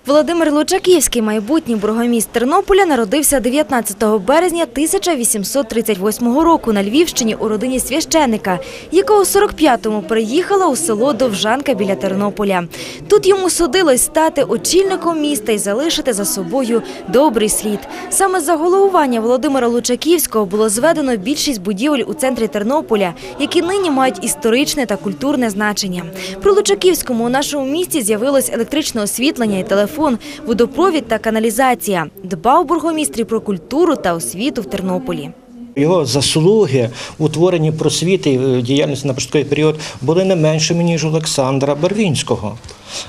Володимир Лучаківський, майбутній бургомістр Тернополя, народився 19 березня 1838 року на Львівщині у родині священика, яка у 45-му переїхала у село Довжанка біля Тернополя. Тут йому судилось стати очільником міста і залишити за собою добрий слід. Саме за головування Володимира Лучаківського було зведено більшість будівель у центрі Тернополя, які нині мають історичне та культурне значення. При Лучаківському у нашому місті з'явилось електричне освітлення і телефон, водопровід та каналізація. Дбав бургомістр і про культуру та освіту в Тернополі. Його заслуги в утворенні просвіти в діяльності на початковий період були не меншими, ніж Олександра Барвінського.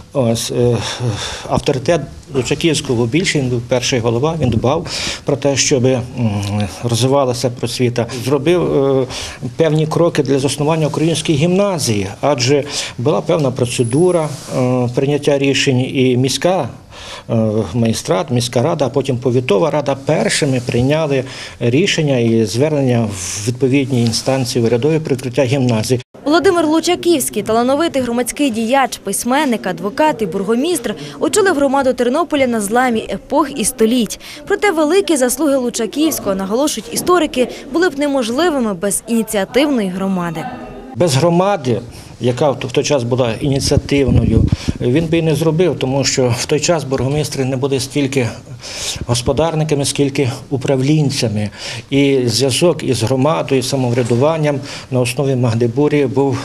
Авторитет Лучаківського більший, він був перший голова, він дбав про те, щоб розвивалася просвіта. Зробив певні кроки для заснування української гімназії, адже була певна процедура прийняття рішень, і міська магістрат, міська рада, а потім повітова рада першими прийняли рішення і звернення в відповідні інстанції урядові про відкриття гімназії. Володимир Лучаківський, талановитий громадський діяч, письменник, адвокат і бургомістр, очолив громаду Тернополя на зламі епох і століть. Проте великі заслуги Лучаківського, наголошують історики, були б неможливими без ініціативної громади. Без громади, яка в той час була ініціативною, він би і не зробив, тому що в той час бургомістри не були стільки господарниками, скільки управлінцями. І зв'язок із громадою, самоврядуванням на основі Магдебурії був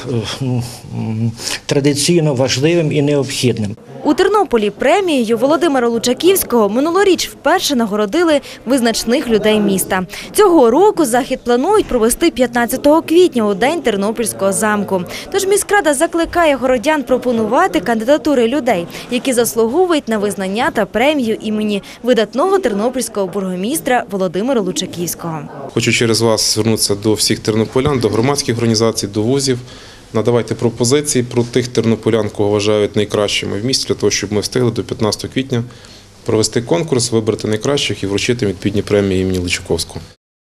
традиційно важливим і необхідним. У Тернополі премією Володимира Лучаківського минулоріч вперше нагородили визначних людей міста. Цього року захід планують провести 15 квітня у День Тернопільського замку. Тож міськрада закликає городян пропонувати кандидатури людей, які заслуговують на визнання та премію імені видатного тернопільського бургомістра Володимира Лучаківського. Хочу через вас звернутися до всіх тернополян, до громадських організацій, до вузів. Надавайте пропозиції про тих тернополян, кого вважають найкращими в місті, для того, щоб ми встигли до 15 квітня провести конкурс, вибрати найкращих і вручити відповідні премії імені Лучаковського.